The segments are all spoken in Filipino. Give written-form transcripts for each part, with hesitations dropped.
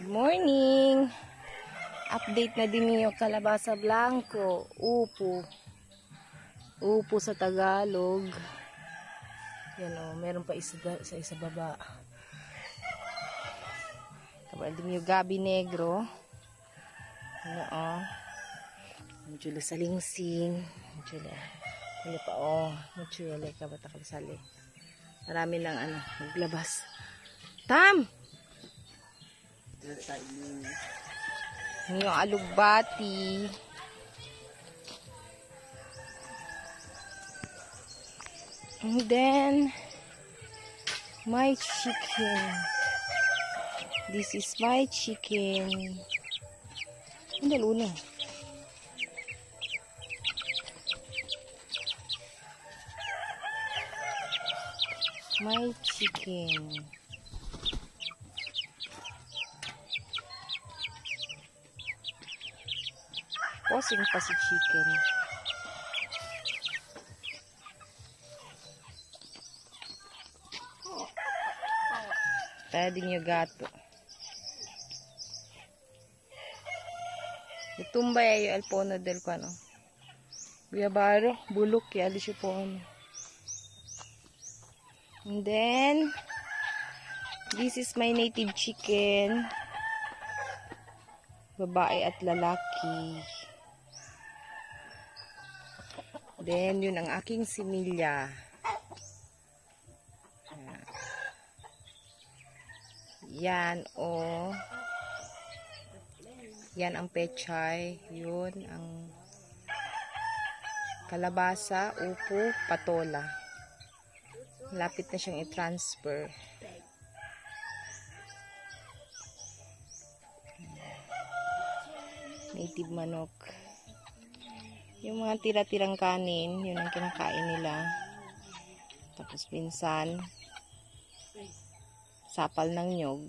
Morning! Update na din niyo kalabasa blanco, upo. Upo sa Tagalog. Yan o, meron pa isa sa isa baba. Tapos din yung gabi negro. Ano o. Mujula sa lingsing. Mujula. Ano pa o. Mujula ka bata kalasali. Marami lang ano, maglabas. Tam! Yung alugbati. And then my chicken. This is my chicken. Ang luna. My chicken. Posing pa si chicken. Tayo din yung gato. Itumbay ay alpono del ko ano. Guyabaro, bulok ya alis yung po ano. And then this is my native chicken. Babae at lalaki. Then, yun ang aking similya. Yan, o. Yan ang pechay. Yun ang kalabasa, upo, patola. Lapit na siyang i-transfer. Native manok. Yung mga tira-tirang kanin, yun ang kinakain nila. Tapos minsan, sapal ng nyog.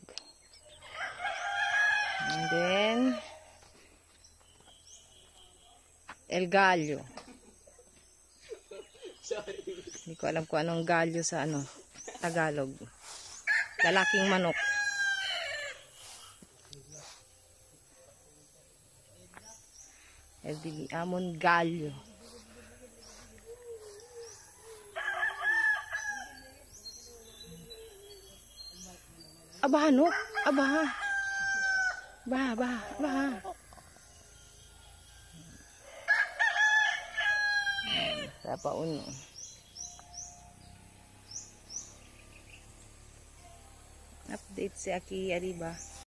And then, el gallo. Hindi ko alam kung anong gallo sa ano, Tagalog. Lalaking manok. El amon gallo. Abaha no? Abaha. Baha. Tapa uno. Update si Aki Ariba.